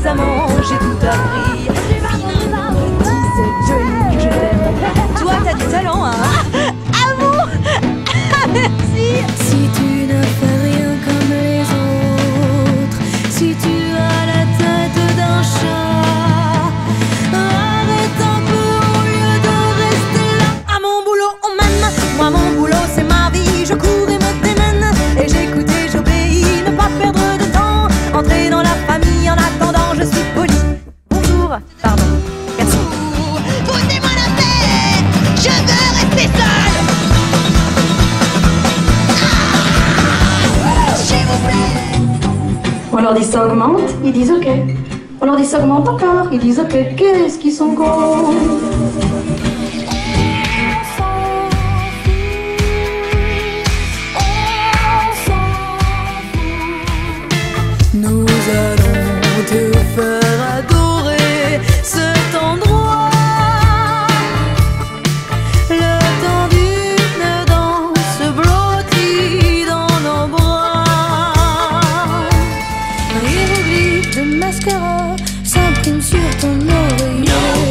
mes amants, j'ai tout appris. C'est Johnny, je t'aime. Toi, t'as du talent, hein? Ah bon? Merci. Si tu ne fais rien comme les autres, si tu as la tête d'un chat, arrête un peu au lieu de rester là. À mon boulot, on m'aime. Moi, mon boulot, c'est ma vie. Je cours et me démène. Et j'écoute et j'obéis. Ne pas perdre de temps. Entrer dans la famille en attendant, je suis poli. Bonjour. Pardon. Merci. Foutez-moi la paix, je veux rester seule. S'il vous plaît. On leur dit ça augmente, ils disent ok. On leur dit ça augmente encore, ils disent ok. Qu'est-ce qu'ils sont cons. Nous allons te faire adorer cet endroit. Le temps d'une danse blottie dans nos bras. Un hiéroglyphe de mascara s'imprime sur ton oreiller.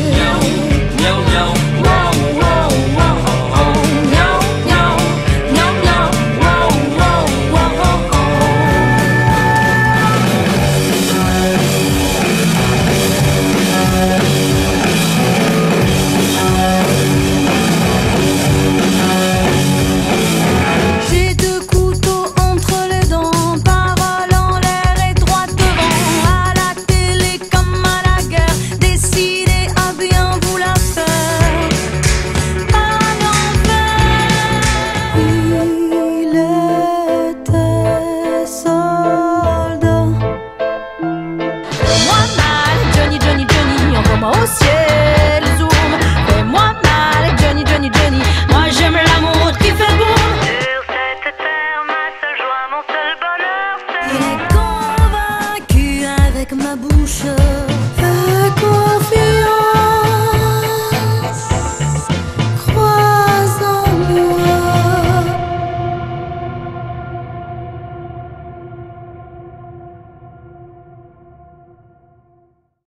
J'ai deux couteaux entre les dents, parole en l'air et droit devant. À la télé comme à la guerre, décidé à bien vous la faire. À l'envers. Il était soldat. Fais-moi mal, Johnny, Johnny, Johnny. Envoie-moi au ciel, zoom. Fais-moi mal, Johnny, Johnny, Johnny. Moi, j'aime l'amour qui fait boum. Sur cette terre, ma seule joie, mon seul bonheur, c'est Il est convaincu avec ma bouche.